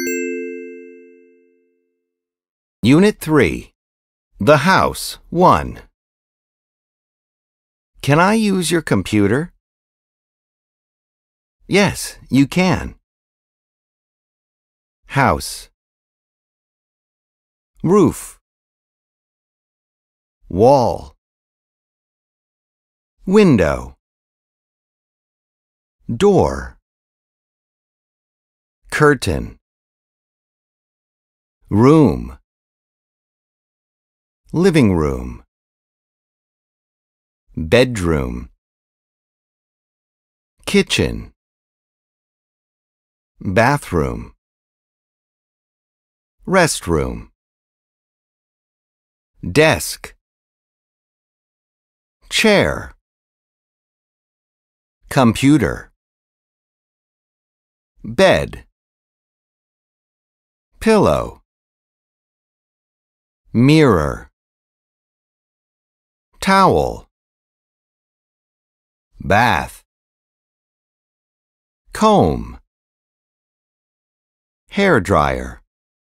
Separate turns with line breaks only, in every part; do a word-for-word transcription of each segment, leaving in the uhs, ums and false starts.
Unit three. The House, one. Can I use your computer? Yes, you can. House. Roof. Wall. Window. Door. Curtain. Room. Living room. Bedroom. Kitchen. Bathroom. Restroom. Desk. Chair. Computer. Bed. Pillow. Mirror. Towel. Bath. Comb. Hair dryer.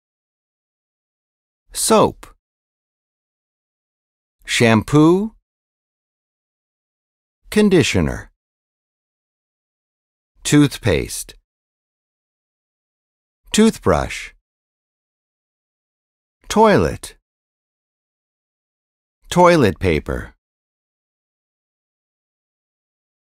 Soap. Shampoo. Conditioner. Toothpaste. Toothbrush. Toilet. Toilet paper.